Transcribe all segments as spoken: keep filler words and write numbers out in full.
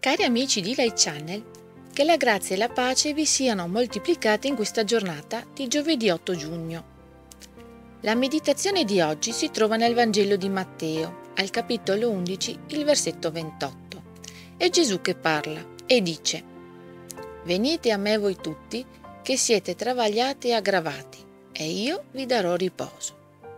Cari amici di Light Channel, che la grazia e la pace vi siano moltiplicate in questa giornata di giovedì otto giugno. La meditazione di oggi si trova nel Vangelo di Matteo, al capitolo undici, il versetto ventotto. È Gesù che parla e dice: «Venite a me voi tutti che siete travagliati e aggravati, e io vi darò riposo».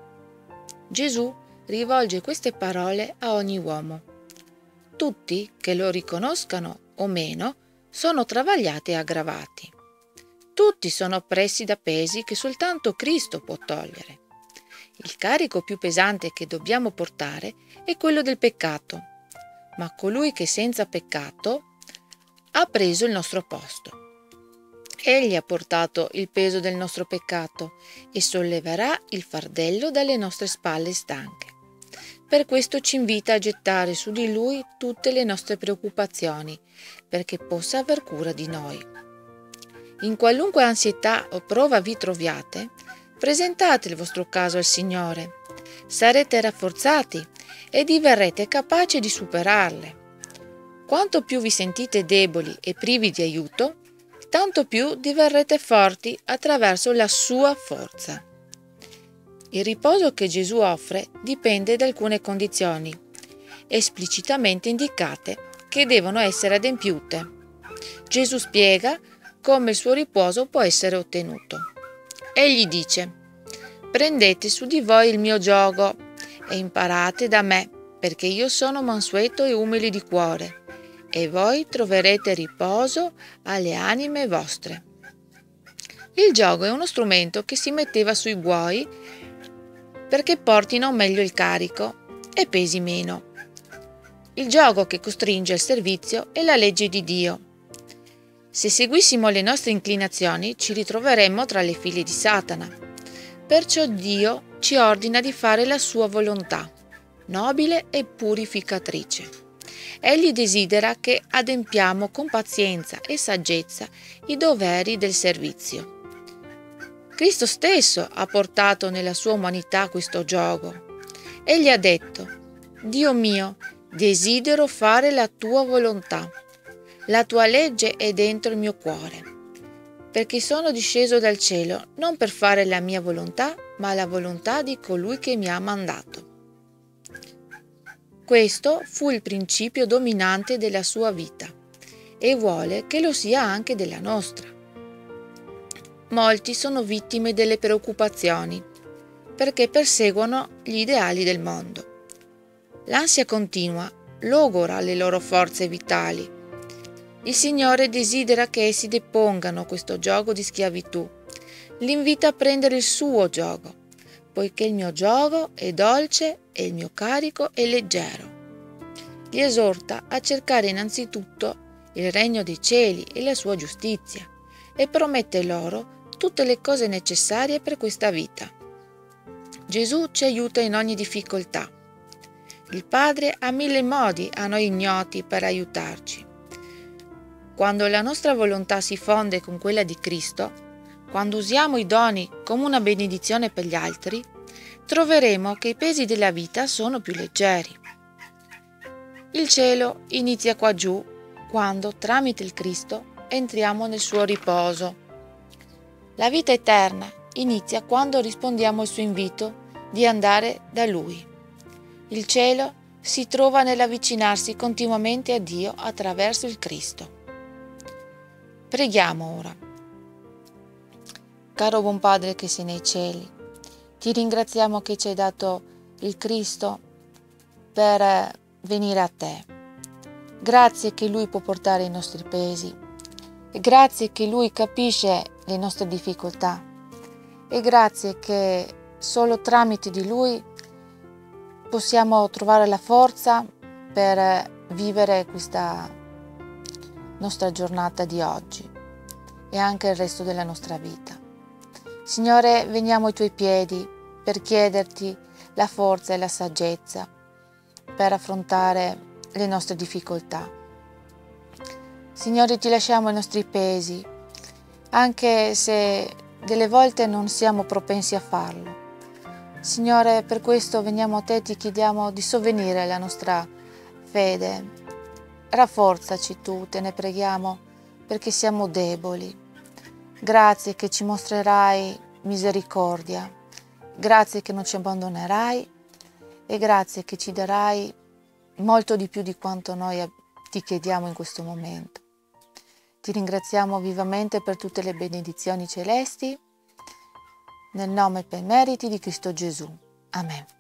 Gesù rivolge queste parole a ogni uomo. Tutti, che lo riconoscano o meno, sono travagliati e aggravati. Tutti sono oppressi da pesi che soltanto Cristo può togliere. Il carico più pesante che dobbiamo portare è quello del peccato, ma colui che senza peccato ha preso il nostro posto. Egli ha portato il peso del nostro peccato e solleverà il fardello dalle nostre spalle stanche. Per questo ci invita a gettare su di Lui tutte le nostre preoccupazioni, perché possa aver cura di noi. In qualunque ansietà o prova vi troviate, presentate il vostro caso al Signore. Sarete rafforzati e diverrete capaci di superarle. Quanto più vi sentite deboli e privi di aiuto, tanto più diverrete forti attraverso la sua forza. Il riposo che Gesù offre dipende da alcune condizioni, esplicitamente indicate, che devono essere adempiute. Gesù spiega come il suo riposo può essere ottenuto. Egli dice: «Prendete su di voi il mio giogo e imparate da me, perché io sono mansueto e umile di cuore, e voi troverete riposo alle anime vostre». Il giogo è uno strumento che si metteva sui buoi perché portino meglio il carico e pesi meno. Il giogo che costringe al servizio è la legge di Dio. Se seguissimo le nostre inclinazioni ci ritroveremmo tra le file di Satana. Perciò Dio ci ordina di fare la sua volontà, nobile e purificatrice. Egli desidera che adempiamo con pazienza e saggezza i doveri del servizio. Cristo stesso ha portato nella sua umanità questo giogo. Egli ha detto: «Dio mio, desidero fare la tua volontà. La tua legge è dentro il mio cuore, perché sono disceso dal cielo non per fare la mia volontà, ma la volontà di colui che mi ha mandato». Questo fu il principio dominante della sua vita e vuole che lo sia anche della nostra. Molti sono vittime delle preoccupazioni perché perseguono gli ideali del mondo. L'ansia continua logora le loro forze vitali. Il Signore desidera che essi depongano questo giogo di schiavitù. Li invita a prendere il suo giogo, poiché il mio giogo è dolce e il mio carico è leggero. Li esorta a cercare innanzitutto il regno dei cieli e la sua giustizia e promette loro tutte le cose necessarie per questa vita. Gesù ci aiuta in ogni difficoltà. Il Padre ha mille modi a noi ignoti per aiutarci. Quando la nostra volontà si fonde con quella di Cristo, quando usiamo i doni come una benedizione per gli altri, troveremo che i pesi della vita sono più leggeri. Il cielo inizia qua giù, quando, tramite il Cristo, entriamo nel suo riposo. La vita eterna inizia quando rispondiamo al suo invito di andare da Lui. Il cielo si trova nell'avvicinarsi continuamente a Dio attraverso il Cristo. Preghiamo ora. Caro buon Padre che sei nei cieli, ti ringraziamo che ci hai dato il Cristo per venire a te. Grazie che Lui può portare i nostri pesi. E grazie che Lui capisce le nostre difficoltà. E grazie che solo tramite di Lui possiamo trovare la forza per vivere questa nostra giornata di oggi e anche il resto della nostra vita. Signore, veniamo ai Tuoi piedi per chiederti la forza e la saggezza per affrontare le nostre difficoltà. Signore, ti lasciamo i nostri pesi, anche se delle volte non siamo propensi a farlo. Signore, per questo veniamo a te e ti chiediamo di sovvenire alla nostra fede rafforzaci tu, te ne preghiamo, perché siamo deboli. Grazie che ci mostrerai misericordia, grazie che non ci abbandonerai e grazie che ci darai molto di più di quanto noi ti chiediamo in questo momento. Ti ringraziamo vivamente per tutte le benedizioni celesti, nel nome e per meriti di Cristo Gesù. Amen.